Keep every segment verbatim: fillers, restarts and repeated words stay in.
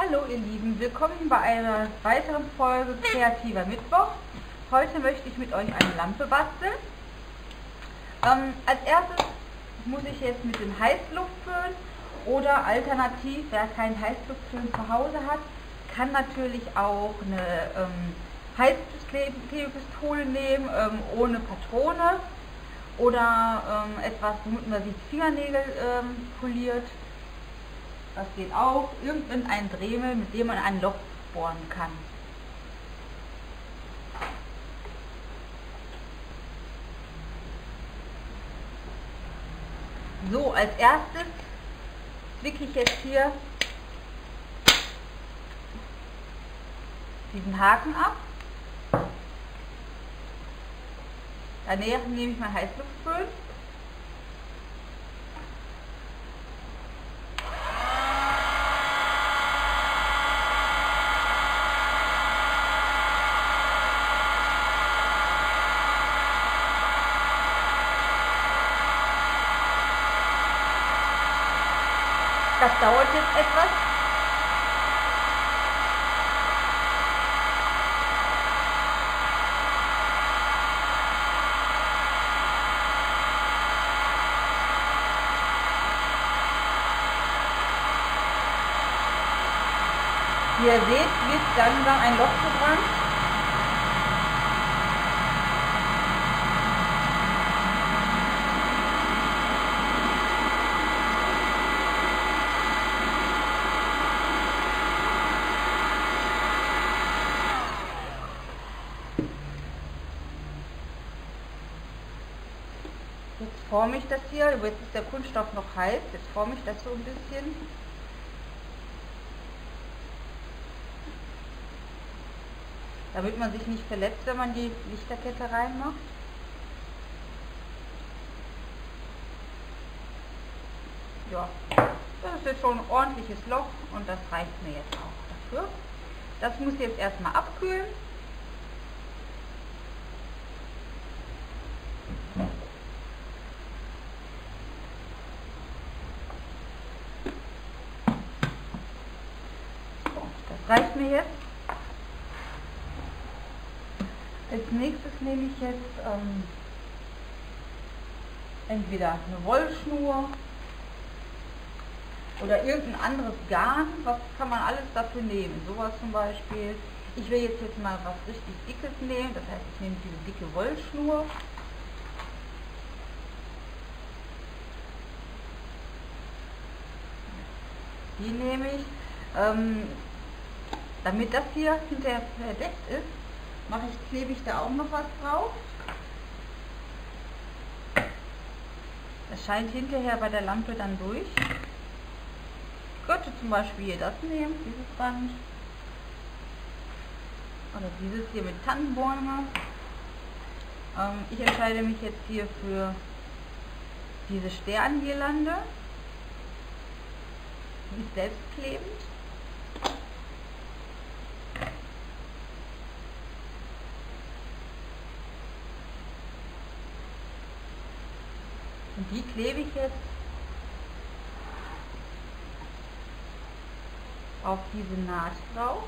Hallo ihr Lieben, willkommen bei einer weiteren Folge Kreativer Mittwoch. Heute möchte ich mit euch eine Lampe basteln. Ähm, als erstes muss ich jetzt mit dem Heißluftföhn oder alternativ, wer keinen Heißluftföhn zu Hause hat, kann natürlich auch eine ähm, Heißklebepistole nehmen, ähm, ohne Patrone oder ähm, etwas, womit man die Fingernägel ähm, poliert. Das geht auch. Irgendein Dremel, mit dem man ein Loch bohren kann. So, als erstes zwicke ich jetzt hier diesen Haken ab. Danach nehme ich mein Heißluftföhn. Das dauert jetzt etwas. Wie ihr seht, wird langsam ein Loch gebrannt. Jetzt forme ich das hier, jetzt ist der Kunststoff noch heiß, jetzt forme ich das so ein bisschen. Damit man sich nicht verletzt, wenn man die Lichterkette reinmacht. Ja, das ist jetzt schon ein ordentliches Loch und das reicht mir jetzt auch dafür. Das muss jetzt erstmal abkühlen. Das reicht mir jetzt. Als nächstes nehme ich jetzt ähm, entweder eine Wollschnur oder irgendein anderes Garn. Was kann man alles dafür nehmen? Sowas zum Beispiel. Ich will jetzt, jetzt mal was richtig Dickes nehmen. Das heißt, ich nehme diese dicke Wollschnur. Die nehme ich. Ähm, damit das hier hinterher verdeckt ist, mache ich, klebe ich da auch noch was drauf. Das scheint hinterher bei der Lampe dann durch. Ich könnte zum Beispiel hier das nehmen, dieses Band. Oder dieses hier mit Tannenbäume. Ähm, ich entscheide mich jetzt hier für diese Sterngirlande. Die ist selbstklebend. Und die klebe ich jetzt auf diese Naht drauf.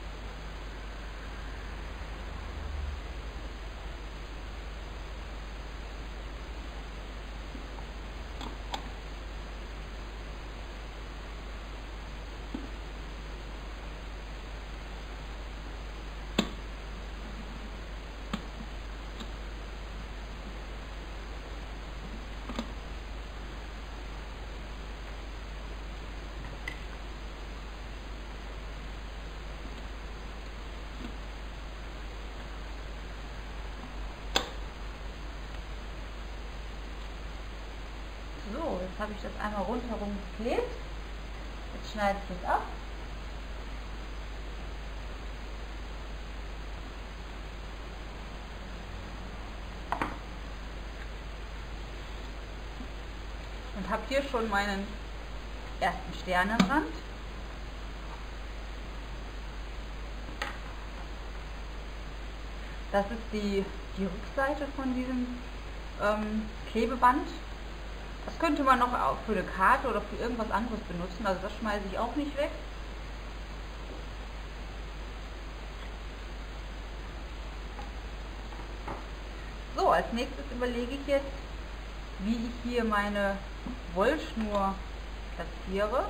So, jetzt habe ich das einmal rundherum geklebt. Jetzt schneide ich es ab. Und habe hier schon meinen ersten Sternenrand. Das ist die, die Rückseite von diesem ähm, Klebeband. Das könnte man noch für eine Karte oder für irgendwas anderes benutzen, also das schmeiße ich auch nicht weg. nächstes überlege ich jetzt, wie ich hier meine Wollschnur platziere.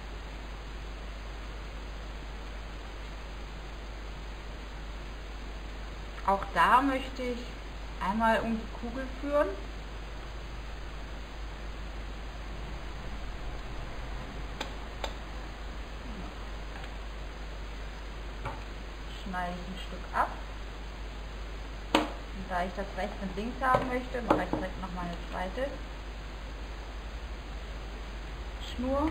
Auch da möchte ich einmal um die Kugel führen. Schneide ich ein Stück ab. Und da ich das rechts und links haben möchte, mache ich direkt noch mal eine zweite Schnur.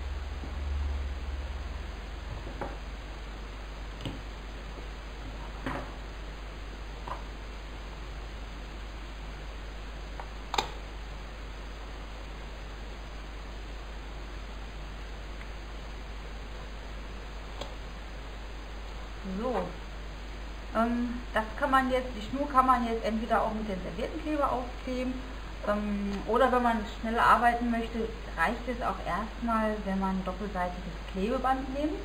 So, ähm, das kann man jetzt, die Schnur kann man jetzt entweder auch mit dem Serviettenkleber aufkleben ähm, oder wenn man schneller arbeiten möchte, reicht es auch erstmal, wenn man doppelseitiges Klebeband nimmt.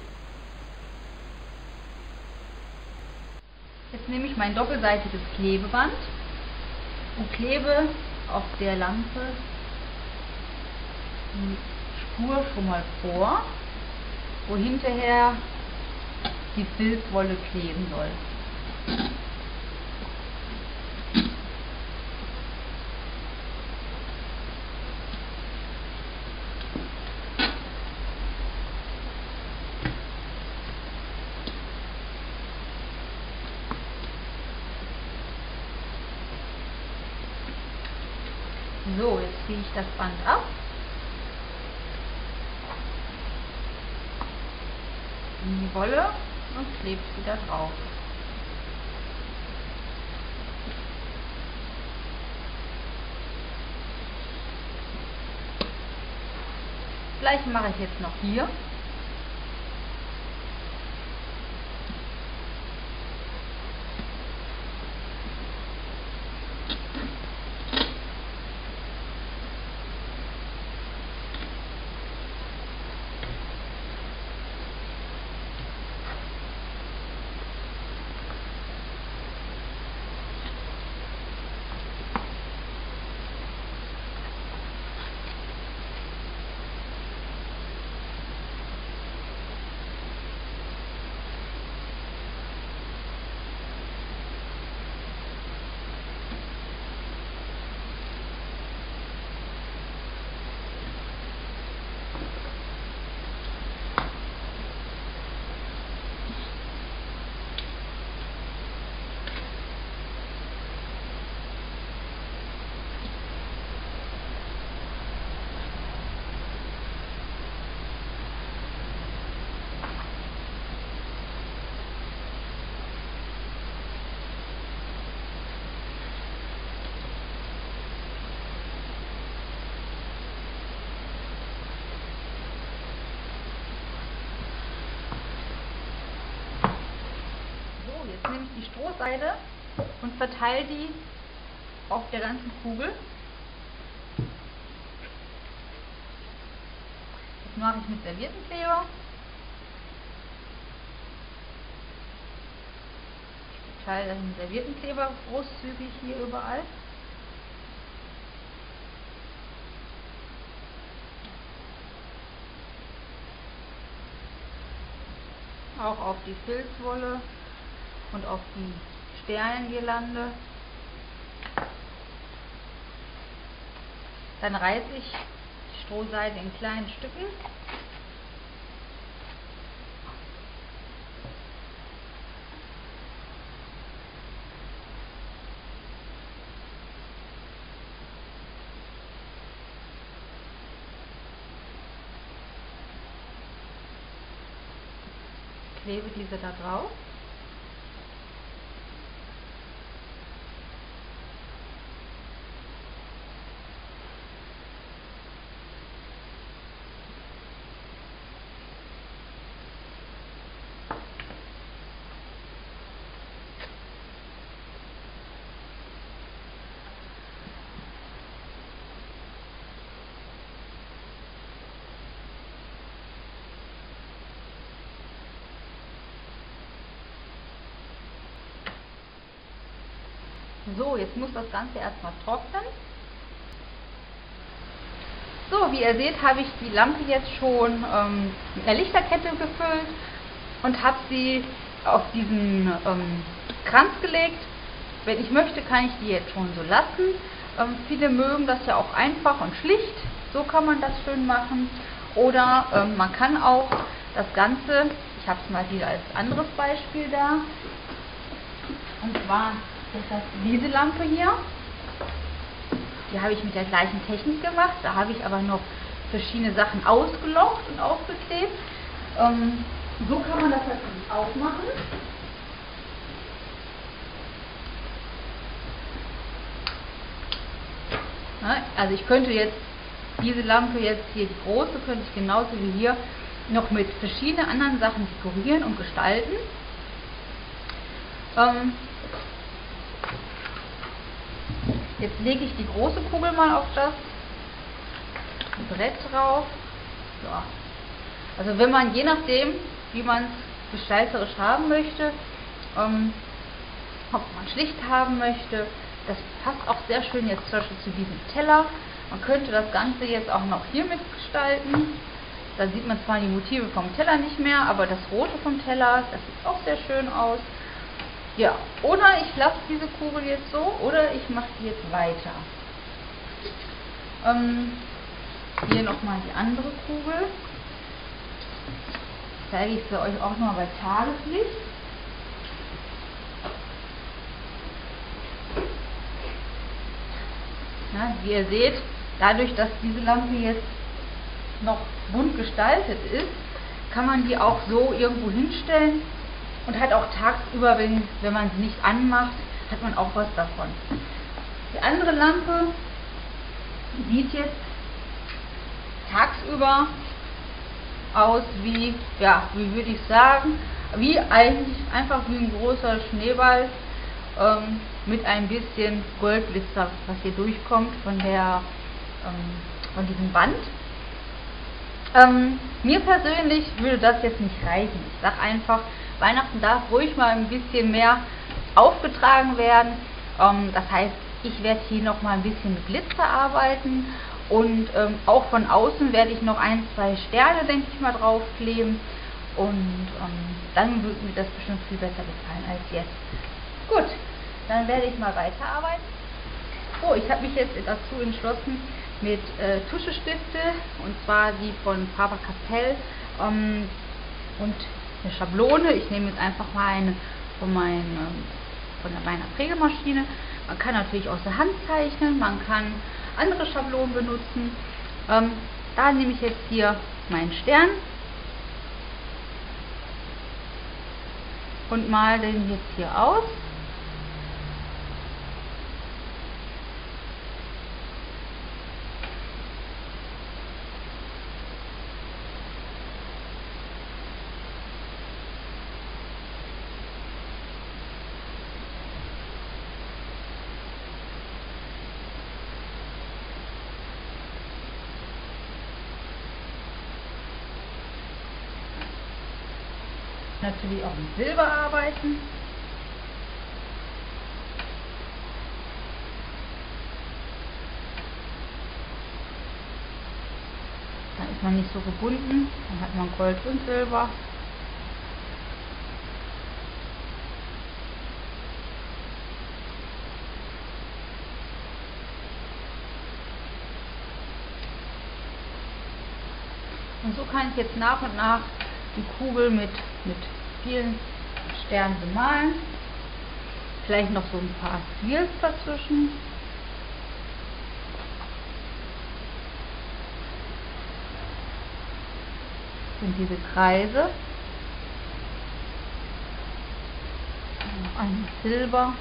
Jetzt nehme ich mein doppelseitiges Klebeband und klebe auf der Lampe die Spur schon mal vor, wo hinterher die Filzwolle kleben soll. So, jetzt ziehe ich das Band ab. In die Wolle und klebe sie da drauf. Das gleiche mache ich jetzt noch hier. Jetzt nehme ich die Strohseide und verteile die auf der ganzen Kugel. Das mache ich mit Serviettenkleber. Ich verteile den Serviettenkleber großzügig hier überall. Auch auf die Filzwolle und auf die Sternengirlande. Dann reiße ich die Strohseide in kleinen Stücken. Klebe diese da drauf. So, jetzt muss das Ganze erstmal trocknen. So, wie ihr seht, habe ich die Lampe jetzt schon ähm, mit einer Lichterkette gefüllt und habe sie auf diesen ähm, Kranz gelegt. Wenn ich möchte, kann ich die jetzt schon so lassen. Ähm, viele mögen das ja auch einfach und schlicht. So kann man das schön machen. Oder ähm, man kann auch das Ganze, ich habe es mal wieder als anderes Beispiel da, und zwar ist das diese Lampe hier. Die habe ich mit der gleichen Technik gemacht. Da habe ich aber noch verschiedene Sachen ausgelocht und aufgeklebt. Ähm, so kann man das natürlich auch machen. Na, also ich könnte jetzt diese Lampe jetzt hier, die große, könnte ich genauso wie hier noch mit verschiedenen anderen Sachen dekorieren und gestalten. Ähm, Jetzt lege ich die große Kugel mal auf das Brett drauf. Ja. Also wenn man, je nachdem, wie man es gestalterisch haben möchte, ähm, ob man schlicht haben möchte, das passt auch sehr schön jetzt zum Beispiel zu diesem Teller. Man könnte das Ganze jetzt auch noch hier mitgestalten. Da sieht man zwar die Motive vom Teller nicht mehr, aber das Rote vom Teller, das sieht auch sehr schön aus. Ja, oder ich lasse diese Kugel jetzt so, oder ich mache die jetzt weiter. Ähm, hier nochmal die andere Kugel. Zeige ich für euch auch noch bei Tageslicht. Ja, wie ihr seht, dadurch, dass diese Lampe jetzt noch bunt gestaltet ist, kann man die auch so irgendwo hinstellen. Und hat auch tagsüber, wenn, wenn man sie nicht anmacht, hat man auch was davon. Die andere Lampe sieht jetzt tagsüber aus wie, ja, wie würde ich sagen, wie eigentlich einfach wie ein großer Schneeball ähm, mit ein bisschen Goldglitzer, was hier durchkommt von der ähm, von diesem Band. Ähm, mir persönlich würde das jetzt nicht reichen. Ich sage einfach, Weihnachten darf ruhig mal ein bisschen mehr aufgetragen werden. Ähm, das heißt, ich werde hier noch mal ein bisschen mit Glitzer arbeiten und ähm, auch von außen werde ich noch ein, zwei Sterne, denke ich mal, draufkleben. Und ähm, dann wird mir das bestimmt viel besser gefallen als jetzt. Gut, dann werde ich mal weiterarbeiten. So, ich habe mich jetzt dazu entschlossen, mit äh, Tuschestifte, und zwar die von Faber-Castell ähm, und eine Schablone. Ich nehme jetzt einfach mal eine von, mein, von meiner Prägemaschine. Man kann natürlich aus der Hand zeichnen, man kann andere Schablonen benutzen. Ähm, da nehme ich jetzt hier meinen Stern und male den jetzt hier aus. Natürlich auch mit Silber arbeiten. Dann ist man nicht so gebunden, dann hat man Gold und Silber. Und so kann ich jetzt nach und nach die Kugel mit, mit vielen Sternen bemalen. Vielleicht noch so ein paar Swirls dazwischen. Sind diese Kreise. Ein Silber.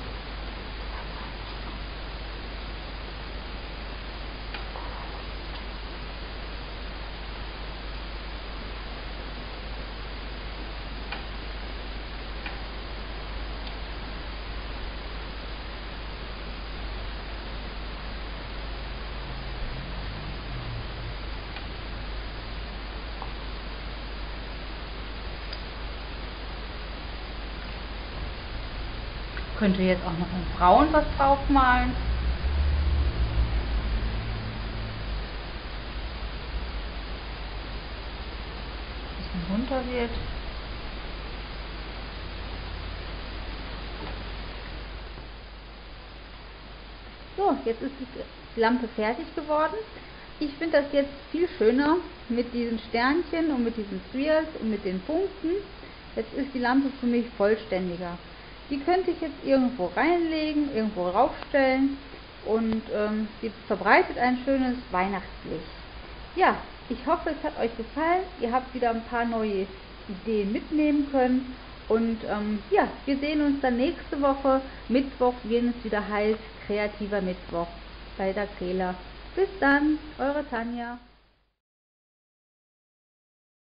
Könnt ihr jetzt auch noch in Braun was draufmalen. Ein bisschen runter wird. So, jetzt ist die Lampe fertig geworden. Ich finde das jetzt viel schöner mit diesen Sternchen und mit diesen Spheres und mit den Punkten. Jetzt ist die Lampe für mich vollständiger. Die könnte ich jetzt irgendwo reinlegen, irgendwo raufstellen und ähm, sie verbreitet ein schönes Weihnachtslicht. Ja, ich hoffe, es hat euch gefallen. Ihr habt wieder ein paar neue Ideen mitnehmen können. Und ähm, ja, wir sehen uns dann nächste Woche, Mittwoch, wenn es wieder heißt, kreativer Mittwoch bei der Krela. Bis dann, eure Tanja.